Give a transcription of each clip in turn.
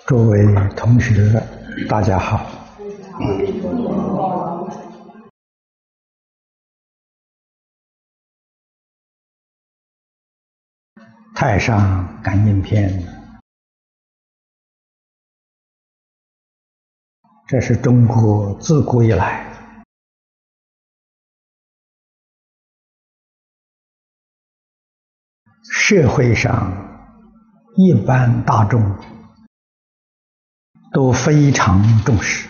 诸位同学，大家好。太上感应篇，这是中国自古以来社会上一般大众都非常重视，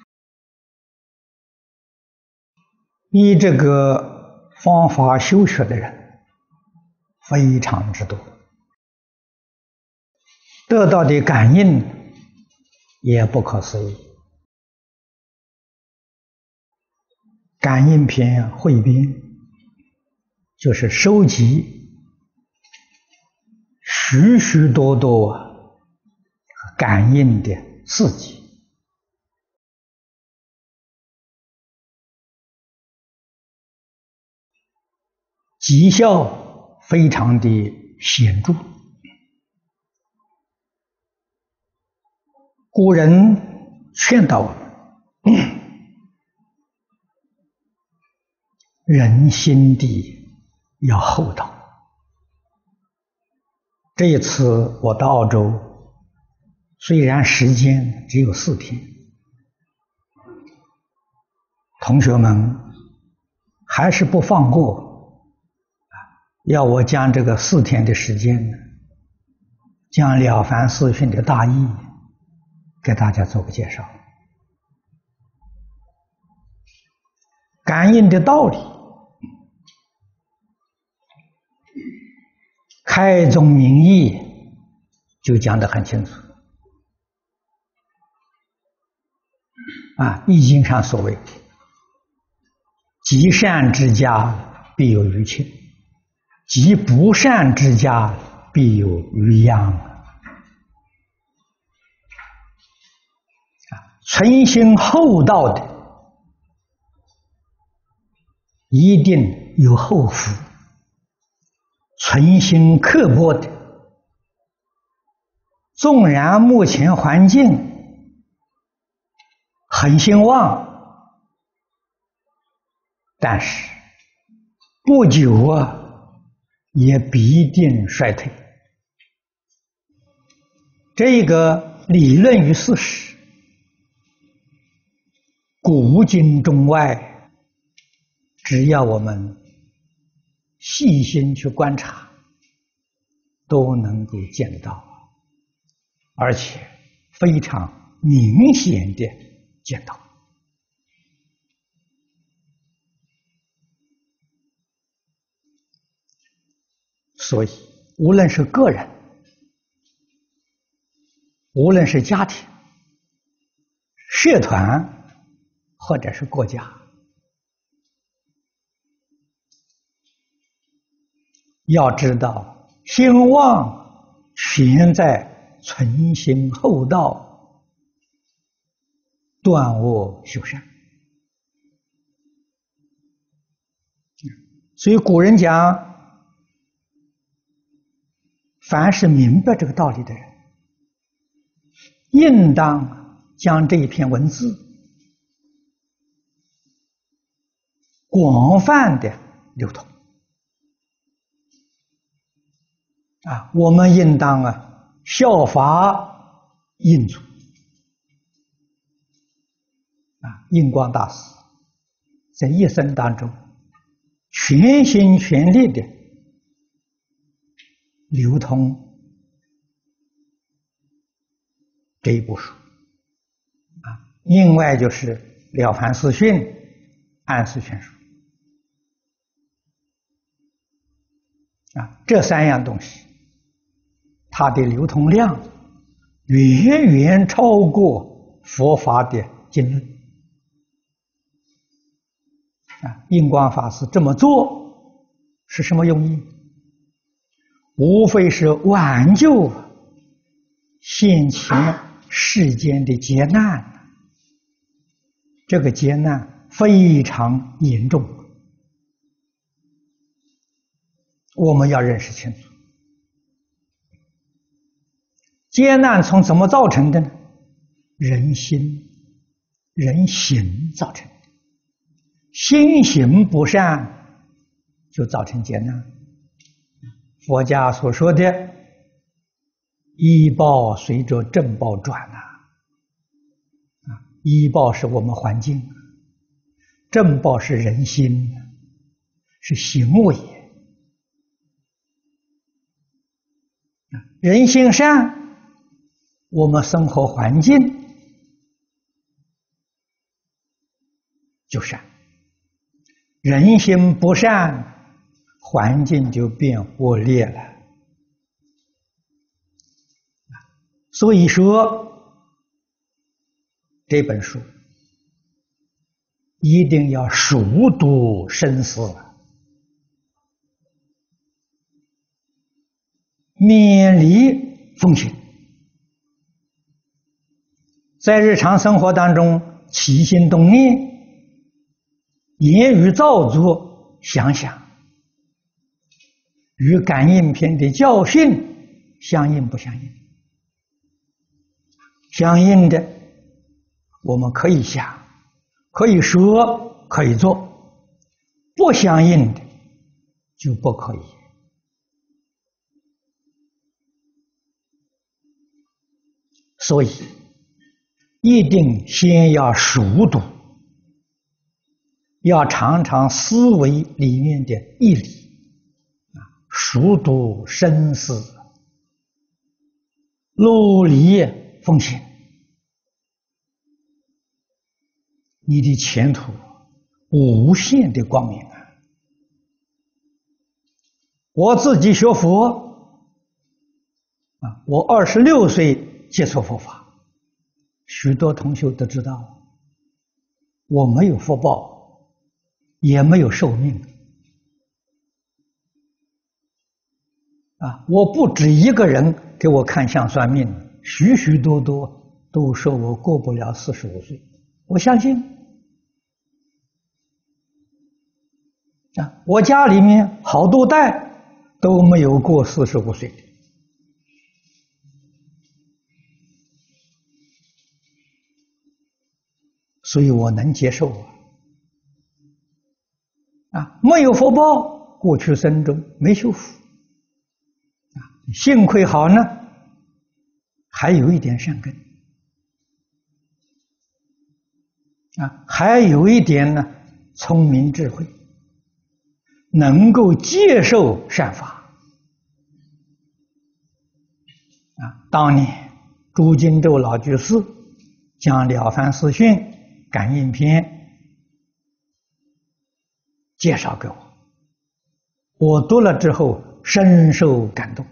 依这个方法修学的人非常之多，得到的感应也不可思议。感应篇汇编就是收集许许多多感应的事迹，绩效非常的显著。古人劝导我们，人心地要厚道。这一次我到澳洲，虽然时间只有4天，同学们还是不放过，要我将这个4天的时间，将《了凡四训》的大意给大家做个介绍。感应的道理，开宗明义就讲得很清楚。易经上所谓积善之家必有余庆，积不善之家必有余殃。存心厚道的一定有后福，存心刻薄的，纵然目前环境很兴旺，但是不久也必定衰退。这个理论与事实，古今中外，只要我们细心去观察，都能够见得到，而且非常明显的见到。所以无论是个人，无论是家庭、社团或者是国家，要知道兴旺全在存心厚道，断恶修善。所以古人讲，凡是明白这个道理的人，应当将这一篇文字广泛的流通。我们应当效法印祖。印光大师在一生当中全心全力的流通这一部书。另外就是《了凡四训》、《安世全书》。这3样东西，它的流通量远远超过佛法的经论。印光法师这么做是什么用意？无非是挽救现前世间的劫难。这个劫难非常严重，我们要认识清楚。 劫难从怎么造成的呢？人心、人行造成的。心行不善，就造成劫难。佛家所说的依报随着正报转依报是我们环境，正报是人心，是行为。人心善，我们生活环境就善；人心不善，环境就变恶劣了。所以说，这本书一定要熟读深思，免离风险。在日常生活当中起心动念、言语造作，想想与感应篇的教训相应不相应？相应的我们可以想，可以说，可以做；不相应的就不可以。所以一定先要熟读，要常常思维里面的义理，熟读深思，努力奉献，你的前途无限的光明啊！我自己学佛我26岁接触佛法，许多同学都知道，我没有福报，也没有寿命我不止一个人给我看相算命，许许多多都说我过不了45岁，我相信我家里面好多代都没有过45岁的。所以我能接受没有福报，过去生中没修福幸亏好呢，还有一点善根还有一点呢聪明智慧，能够接受善法当年朱金洲老居士将《了凡四训》感应篇介绍给我，我读了之后深受感动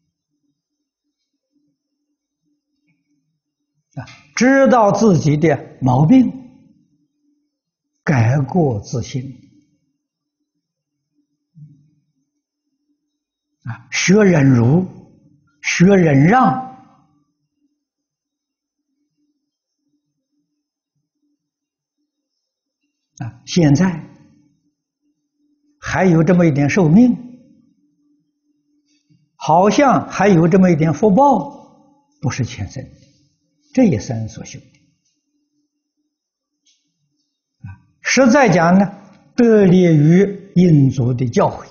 知道自己的毛病，改过自新学忍辱，学忍让现在还有这么一点寿命，好像还有这么一点福报，不是前生的，这一生所修的实在讲呢，得力于印祖的教诲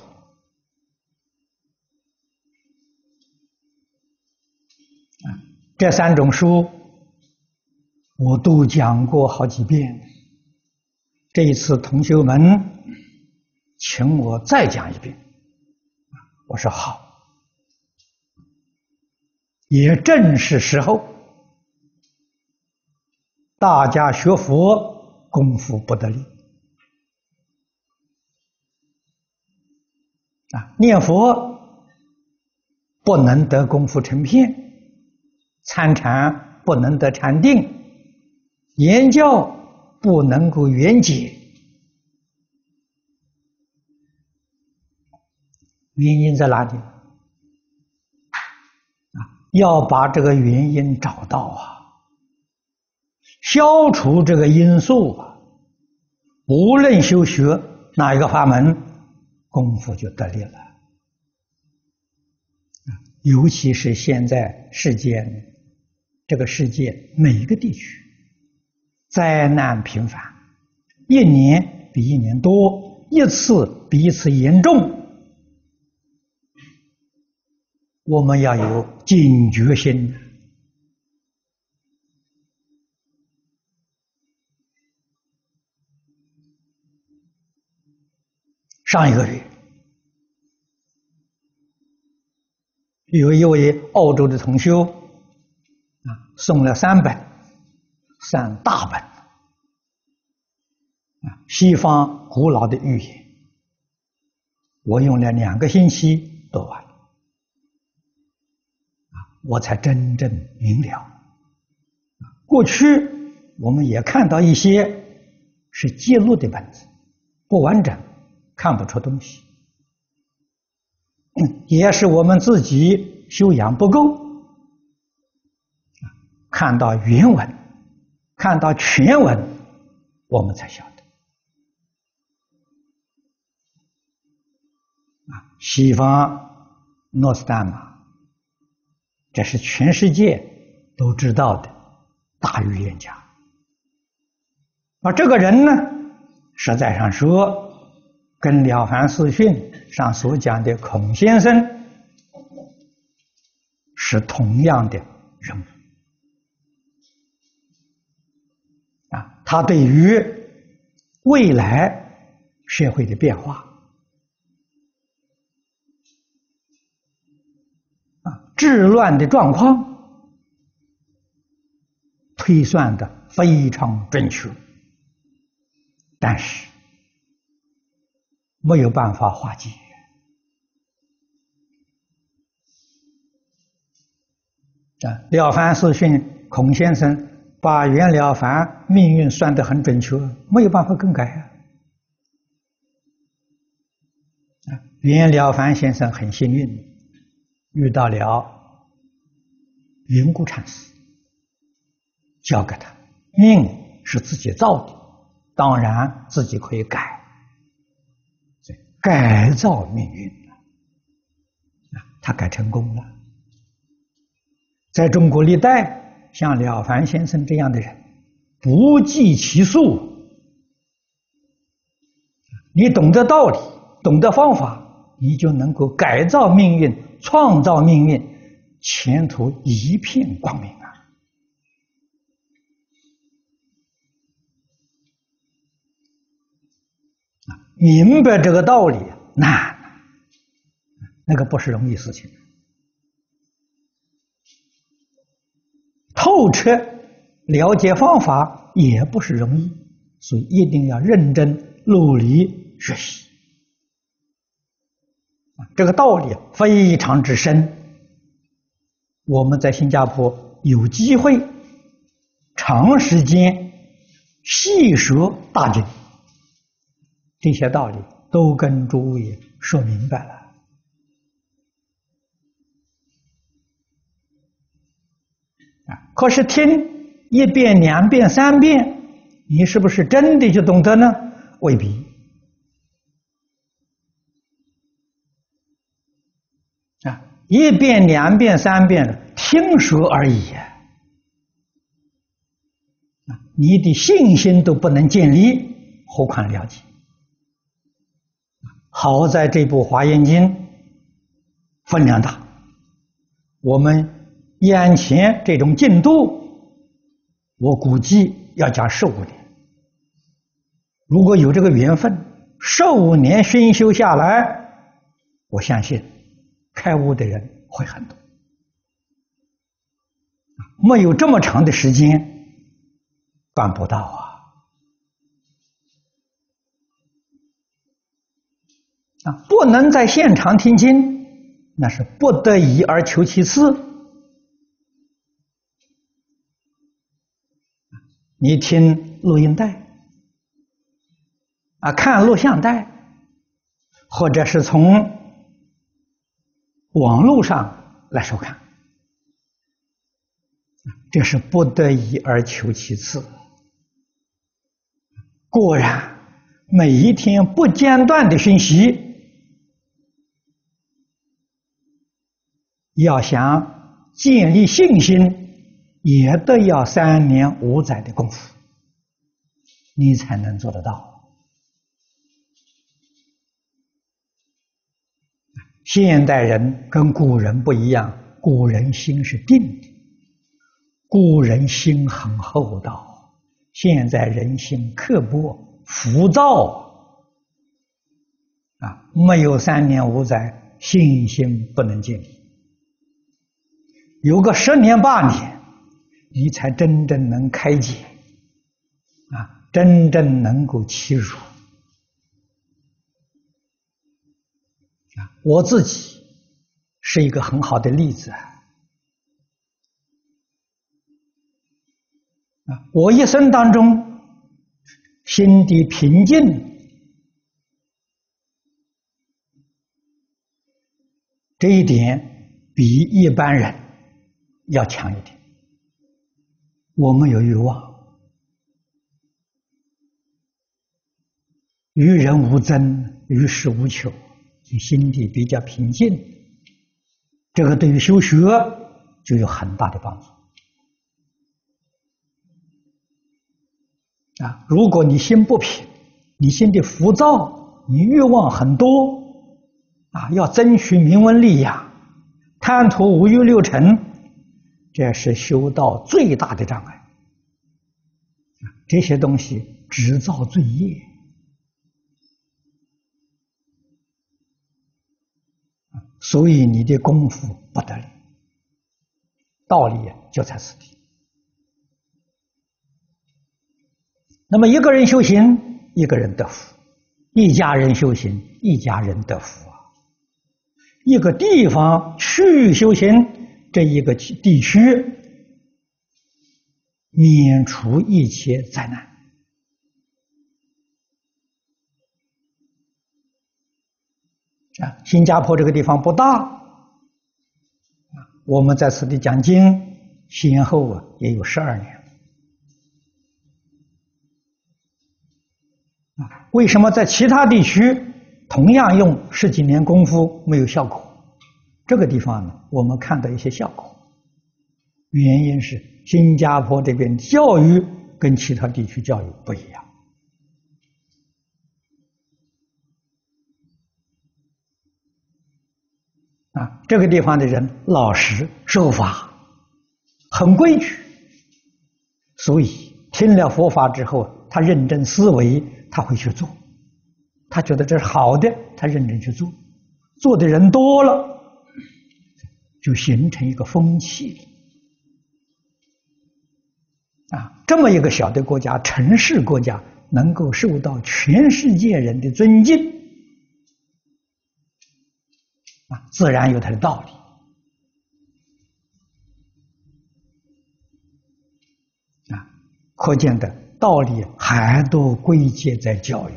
这3种书我都讲过好几遍，这一次同学们请我再讲一遍，我说好，也正是时候，大家学佛功夫不得力念佛不能得功夫成片，参禅不能得禅定，言教不能够圆解，原因在哪里？要把这个原因找到消除这个因素无论修学哪一个法门，功夫就得力了。 尤其是现在这个世界每一个地区灾难频繁，一年比一年多，一次比一次严重，我们要有警觉心。上一个月，有一位澳洲的同修送了3大本西方古老的寓言，我用了2个星期读完了，我才真正明了。过去我们也看到一些是记录的本子，不完整，看不出东西，也是我们自己修养不够，看到原文，看到全文，我们才晓得。西方诺斯丹玛，这是全世界都知道的大预言家。这个人呢，实在上说，跟《了凡四训》上所讲的孔先生是同样的人物。他对于未来社会的变化，治乱的状况推算的非常准确，但是没有办法化解。了凡四训，孔先生把袁了凡命运算得很准确，没有办法更改。袁了凡先生很幸运，遇到了云谷禅师，教给他命是自己造的，当然自己可以改，改造命运，他改成功了。在中国历代，像了凡先生这样的人不计其数。你懂得道理，懂得方法，你就能够改造命运，创造命运，前途一片光明啊！明白这个道理难，那个不是容易事情。透彻了解方法也不是容易，所以一定要认真努力学习。这个道理非常之深。我们在新加坡有机会长时间细说大经，这些道理都跟诸位说明白了。可是听1遍、2遍、3遍，你是不是真的就懂得呢？未必。1遍、2遍、3遍听说而已，你的信心都不能建立，何况了解？好在这部《华严经》分量大，我们眼前这种进度，我估计要讲15年。如果有这个缘分，15年熏修下来，我相信开悟的人会很多。没有这么长的时间，办不到啊！不能在现场听经，那是不得已而求其次。你听录音带看录像带，或者是从网络上来收看，这是不得已而求其次。果然，每一天不间断的熏习， 要想建立信心，也得要3年5载的功夫，你才能做得到。现代人跟古人不一样，古人心是定的，古人心很厚道，现在人心刻薄、浮躁没有3年5载，信心不能建立。有个10年8年，你才真正能开解真正能够契入。我自己是一个很好的例子我一生当中心地平静，这一点比一般人要强一点。我没有欲望，与人无争，与世无求，心地比较平静，这个对于修学就有很大的帮助如果你心不平，你心地浮躁，你欲望很多要争取名闻利养，贪图五欲六尘，这是修道最大的障碍这些东西只造罪业所以你的功夫不得力，道理就在此地。那么一个人修行，一个人得福；一家人修行，一家人得福一个地方区域修行，这一个地区免除一切灾难新加坡这个地方不大我们在此地讲经先后也有12年为什么在其他地区同样用10几年功夫没有效果？这个地方呢，我们看到一些效果，原因是新加坡这边教育跟其他地区教育不一样这个地方的人老实守法，很规矩，所以听了佛法之后，他认真思维，他会去做，他觉得这是好的，他认真去做，做的人多了，就形成一个风气这么一个小的国家，城市国家，能够受到全世界人的尊敬自然有它的道理可见的道理还都归结在教育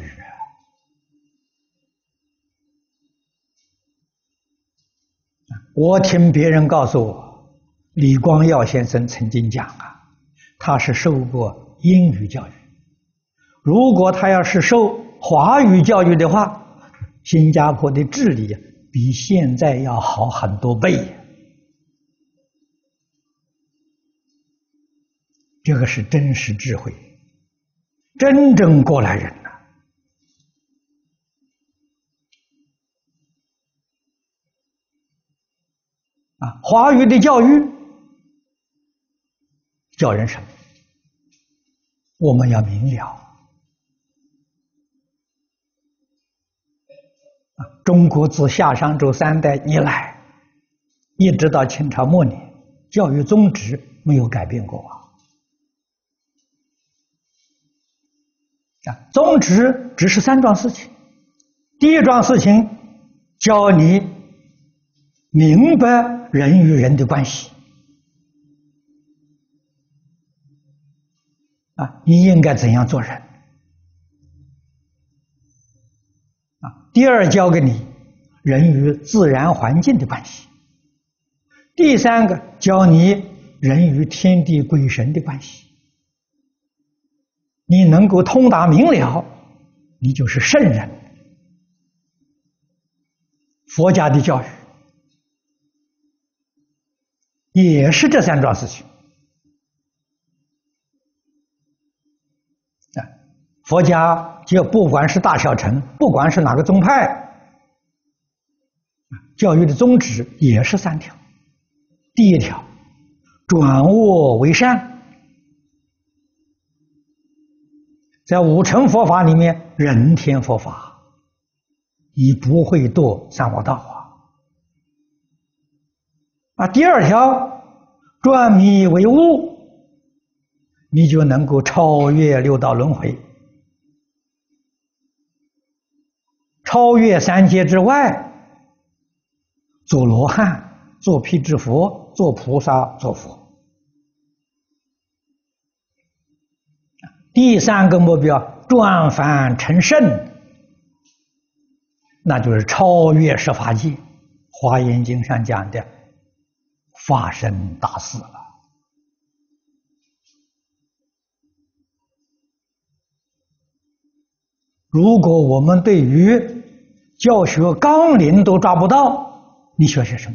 我听别人告诉我，李光耀先生曾经讲他是受过英语教育，如果他要是受华语教育的话，新加坡的治理比现在要好很多倍这个是真实智慧，真正过来人华语的教育教人什么？我们要明了中国自夏商周3代以来，一直到清朝末年，教育宗旨没有改变过宗旨只是3桩事情。第一桩事情，教你明白人与人的关系你应该怎样做人第二，教给你人与自然环境的关系。第三个，教你人与天地鬼神的关系。你能够通达明了，你就是圣人。佛家的教育也是这三桩事情。佛家就不管是大小乘，不管是哪个宗派，教育的宗旨也是三条。第一条，转恶为善。在五乘佛法里面，人天佛法，你不会堕三恶道第二条，转迷为悟，你就能够超越六道轮回，超越三界之外，做罗汉，做辟支佛，做菩萨，做佛。第三个目标，转凡成圣，那就是超越十法界。华严经上讲的发生大事了。如果我们对于教学纲领都抓不到，你学些什么？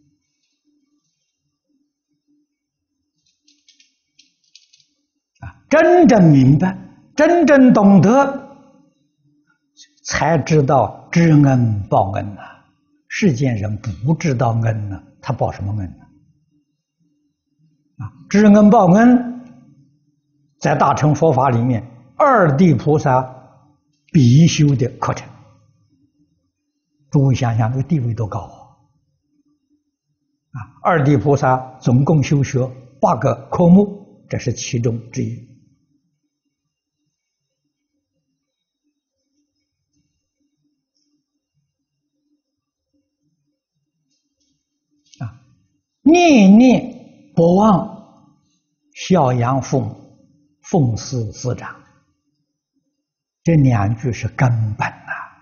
真正明白，真正懂得，才知道知恩报恩呐。世间人不知道恩呢，他报什么恩呢？知恩报恩，在大乘佛法里面，二地菩萨必修的课程。诸位想想，这个地位多高二地菩萨总共修学8个科目，这是其中之一。念念不忘孝养父母，奉事师长，这2句是根本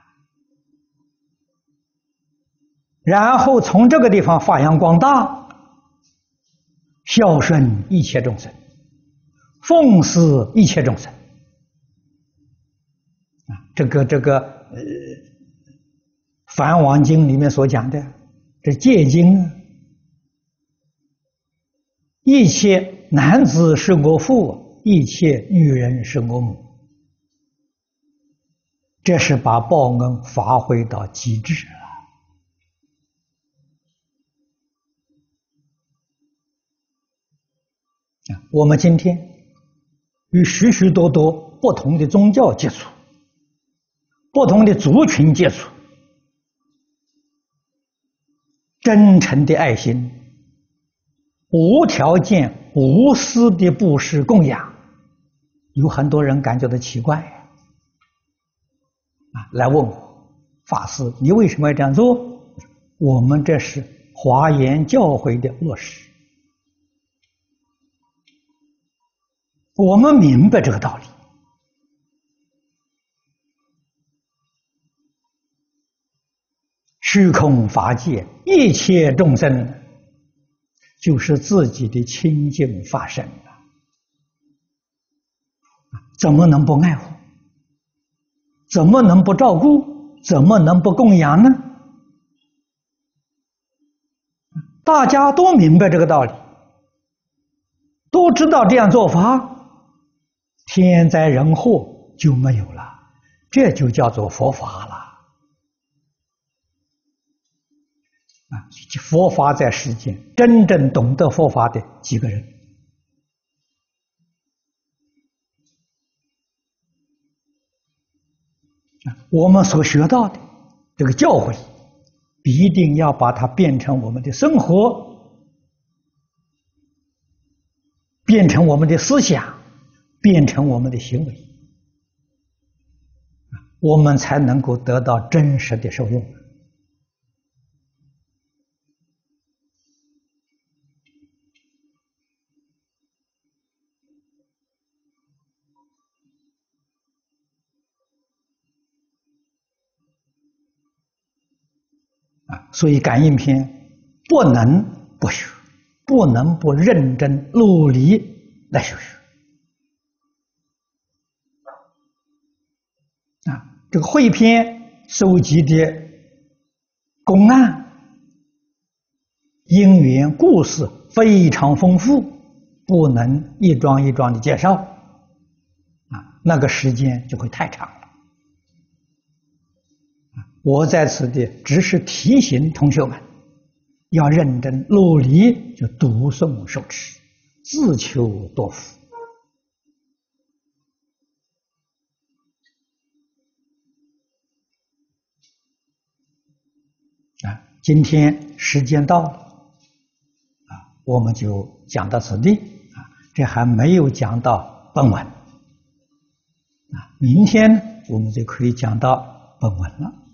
然后从这个地方发扬光大，孝顺一切众生，奉事一切众生。这个梵王经里面所讲的这戒经，一切男子是我父，一切女人是我母，这是把报恩发挥到极致了。我们今天与许许多多不同的宗教接触，不同的族群接触，真诚的爱心，无条件无私的布施供养，有很多人感觉到奇怪来问我，法师你为什么要这样做？我们这是华严教诲的落实，我们明白这个道理。虚空法界一切众生就是自己的清净法身怎么能不爱护？怎么能不照顾？怎么能不供养呢？大家都明白这个道理，都知道这样做法，天灾人祸就没有了，这就叫做佛法了。佛法在世间，真正懂得佛法的几个人？我们所学到的这个教诲，必定要把它变成我们的生活，变成我们的思想，变成我们的行为，我们才能够得到真实的受用。所以感应篇不能不学，不能不认真努力来学学。这个汇编收集的公案因缘故事非常丰富，不能一桩一桩的介绍，那个时间就会太长了。我在此地只是提醒同学们，要认真努力，就读诵受持，自求多福。今天时间到了，我们就讲到此地，这还没有讲到本文，明天我们就可以讲到本文了。